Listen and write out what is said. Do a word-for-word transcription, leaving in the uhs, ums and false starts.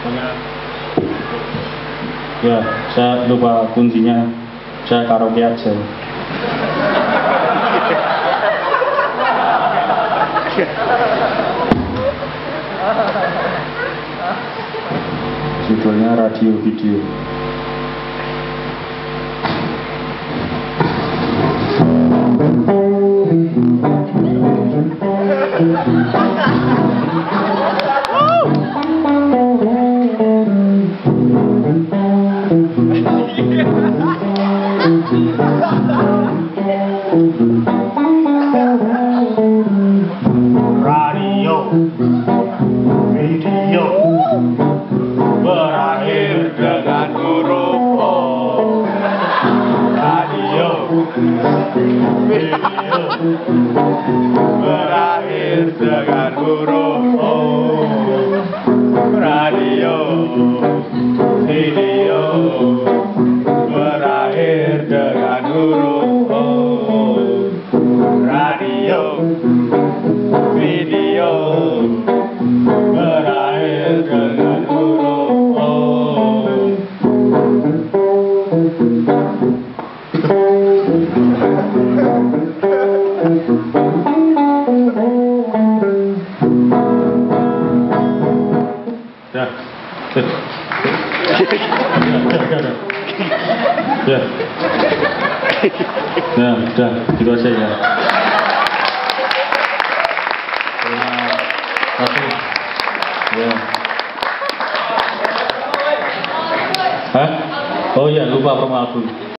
Ya, saya lupa kuncinya. Saya karaoke aja. Judulnya radio video. Radio, video, berakhir dengan huruf O. Radio, video, berakhir dengan huruf O. Radio, video, berakhir dengan huruf O. Radio, video, berakhir dengan huruf O. Ya, ya, ya, udah, gitu aja ya. Terima kasih. Ya. Hah? Oh iya, lupa promo album.